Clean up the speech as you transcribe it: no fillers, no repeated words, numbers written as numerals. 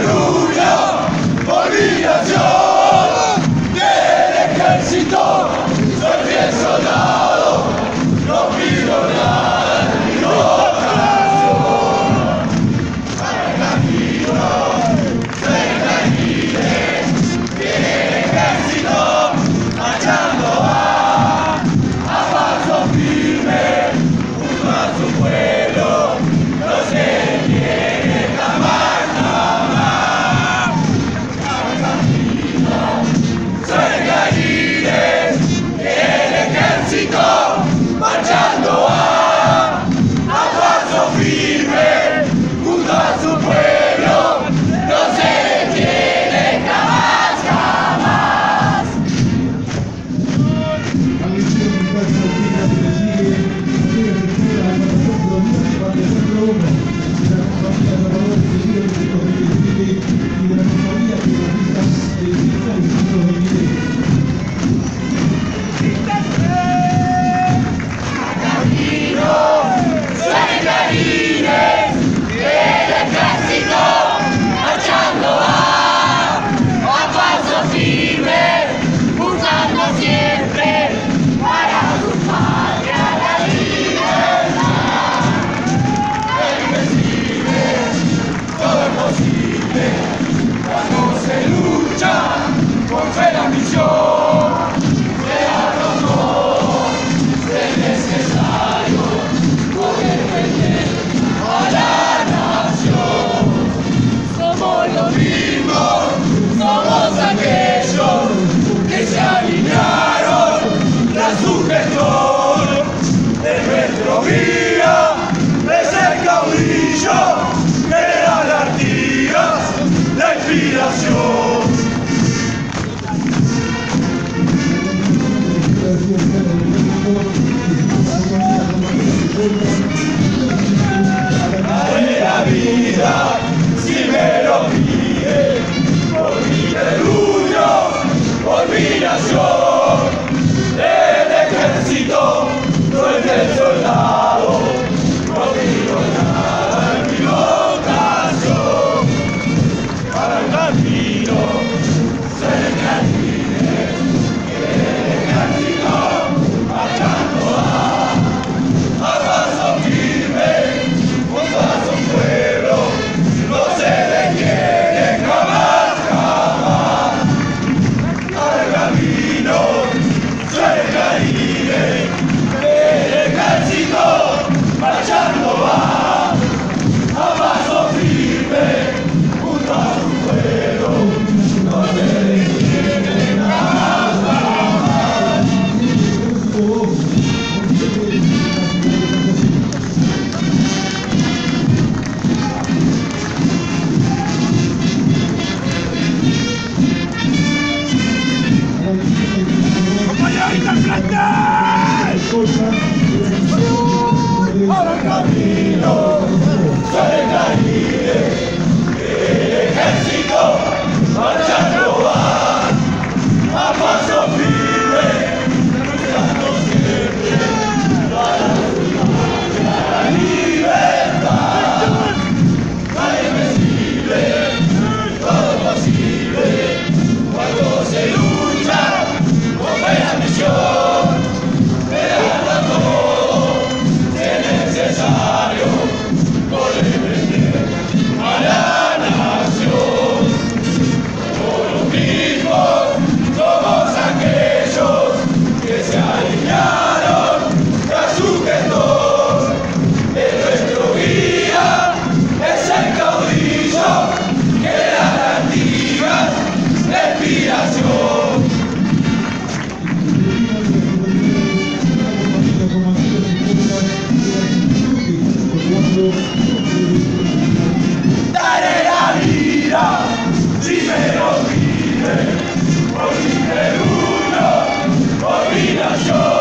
lucha por mi nación. Del ejército soy fiel soldado, no pido nada en mi vocación. Para el camino se caíre, del ejército marchando a paso firme junto a su pueblo, no se detiene jamás, jamás. Para el camino se caíre, del ejército marchando a paso firme junto a su pueblo, no se detiene jamás, jamás. Con fe la misión, crearnos todos, es necesario por defender a la nación. Somos los mismos, somos aquellos que se alinearon tras su gestor. De nuestro guía es el caudillo, General Artigas, la inspiración. Daré la vida si me lo pide, por mi terruño, por mi nación. Del ejército soy el soldado, no pido nada en mi vocación. Para el camino se camine, el ejército marchando a paso firme junto a su pueblo, no se detiene jamás, jamás. Al camino se caíre, el ejército marchando a paso firme junto a su pueblo, no se detiene jamás, jamás. ¡Compañerita al frente! Para el camino se caíre, el ejército marchando a paso firme, luchando siempre para la libertad. Nada invencible, todo posible, cuando se lucha con la misión. Crearla todo, si es necesario, por defender a la nación. Somos los mismos, somos aquellos que se alinearon tras su gestor. De nuestro guía es el caudillo, General Artigas, la inspiración. Daré la vida si me lo pide, por mi terruño, por mi nación.